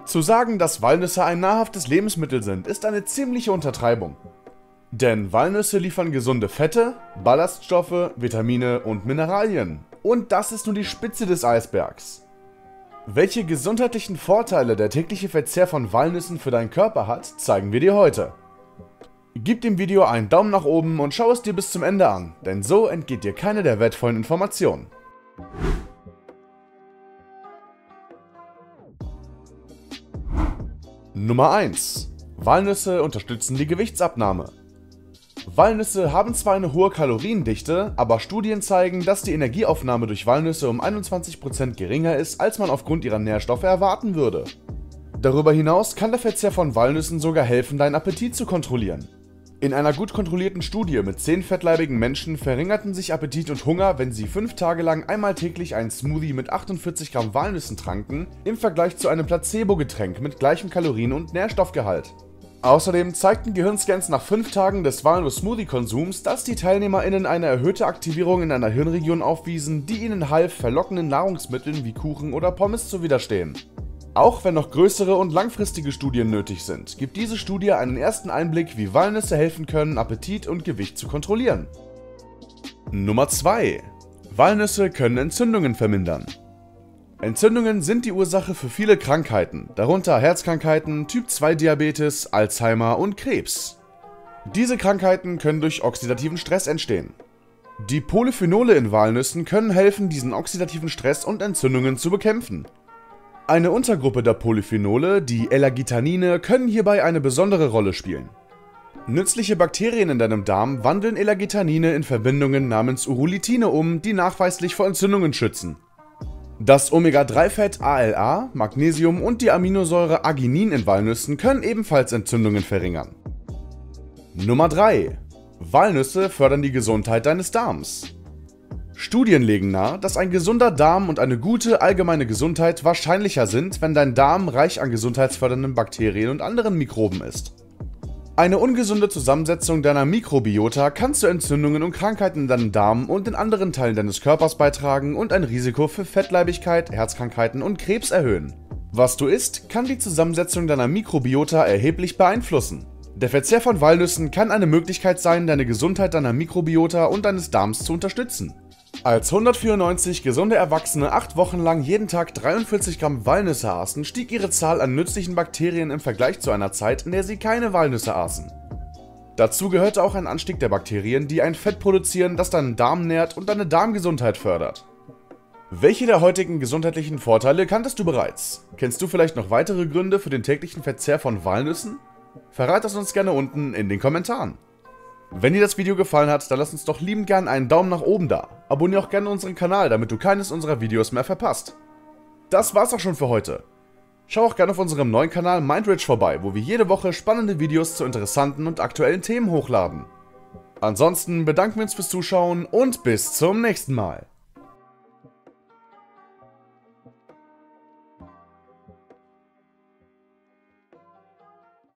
Zu sagen, dass Walnüsse ein nahrhaftes Lebensmittel sind, ist eine ziemliche Untertreibung. Denn Walnüsse liefern gesunde Fette, Ballaststoffe, Vitamine und Mineralien. Und das ist nur die Spitze des Eisbergs. Welche gesundheitlichen Vorteile der tägliche Verzehr von Walnüssen für deinen Körper hat, zeigen wir dir heute. Gib dem Video einen Daumen nach oben und schau es dir bis zum Ende an, denn so entgeht dir keine der wertvollen Informationen. Nummer 1. Walnüsse unterstützen die Gewichtsabnahme. Walnüsse haben zwar eine hohe Kaloriendichte, aber Studien zeigen, dass die Energieaufnahme durch Walnüsse um 21% geringer ist, als man aufgrund ihrer Nährstoffe erwarten würde. Darüber hinaus kann der Verzehr von Walnüssen sogar helfen, deinen Appetit zu kontrollieren. In einer gut kontrollierten Studie mit 10 fettleibigen Menschen verringerten sich Appetit und Hunger, wenn sie 5 Tage lang einmal täglich einen Smoothie mit 48 Gramm Walnüssen tranken, im Vergleich zu einem Placebo-Getränk mit gleichem Kalorien- und Nährstoffgehalt. Außerdem zeigten Gehirnscans nach 5 Tagen des Walnuss-Smoothie-Konsums, dass die TeilnehmerInnen eine erhöhte Aktivierung in einer Hirnregion aufwiesen, die ihnen half, verlockenden Nahrungsmitteln wie Kuchen oder Pommes zu widerstehen. Auch wenn noch größere und langfristige Studien nötig sind, gibt diese Studie einen ersten Einblick, wie Walnüsse helfen können, Appetit und Gewicht zu kontrollieren. Nummer 2. Walnüsse können Entzündungen vermindern. Entzündungen sind die Ursache für viele Krankheiten, darunter Herzkrankheiten, Typ-2-Diabetes, Alzheimer und Krebs. Diese Krankheiten können durch oxidativen Stress entstehen. Die Polyphenole in Walnüssen können helfen, diesen oxidativen Stress und Entzündungen zu bekämpfen. Eine Untergruppe der Polyphenole, die Elagitanine, können hierbei eine besondere Rolle spielen. Nützliche Bakterien in deinem Darm wandeln Elagitanine in Verbindungen namens Urolithine um, die nachweislich vor Entzündungen schützen. Das Omega-3-Fett ALA, Magnesium und die Aminosäure Arginin in Walnüssen können ebenfalls Entzündungen verringern. Nummer 3. Walnüsse fördern die Gesundheit deines Darms. Studien legen nahe, dass ein gesunder Darm und eine gute allgemeine Gesundheit wahrscheinlicher sind, wenn dein Darm reich an gesundheitsfördernden Bakterien und anderen Mikroben ist. Eine ungesunde Zusammensetzung deiner Mikrobiota kann zu Entzündungen und Krankheiten in deinem Darm und in anderen Teilen deines Körpers beitragen und ein Risiko für Fettleibigkeit, Herzkrankheiten und Krebs erhöhen. Was du isst, kann die Zusammensetzung deiner Mikrobiota erheblich beeinflussen. Der Verzehr von Walnüssen kann eine Möglichkeit sein, deine Gesundheit deiner Mikrobiota und deines Darms zu unterstützen. Als 194 gesunde Erwachsene 8 Wochen lang jeden Tag 43 Gramm Walnüsse aßen, stieg ihre Zahl an nützlichen Bakterien im Vergleich zu einer Zeit, in der sie keine Walnüsse aßen. Dazu gehörte auch ein Anstieg der Bakterien, die ein Fett produzieren, das deinen Darm nährt und deine Darmgesundheit fördert. Welche der heutigen gesundheitlichen Vorteile kanntest du bereits? Kennst du vielleicht noch weitere Gründe für den täglichen Verzehr von Walnüssen? Verrat es uns gerne unten in den Kommentaren. Wenn dir das Video gefallen hat, dann lass uns doch liebend gern einen Daumen nach oben da. Abonniere auch gerne unseren Kanal, damit du keines unserer Videos mehr verpasst. Das war's auch schon für heute. Schau auch gerne auf unserem neuen Kanal Mindridge vorbei, wo wir jede Woche spannende Videos zu interessanten und aktuellen Themen hochladen. Ansonsten bedanken wir uns fürs Zuschauen und bis zum nächsten Mal.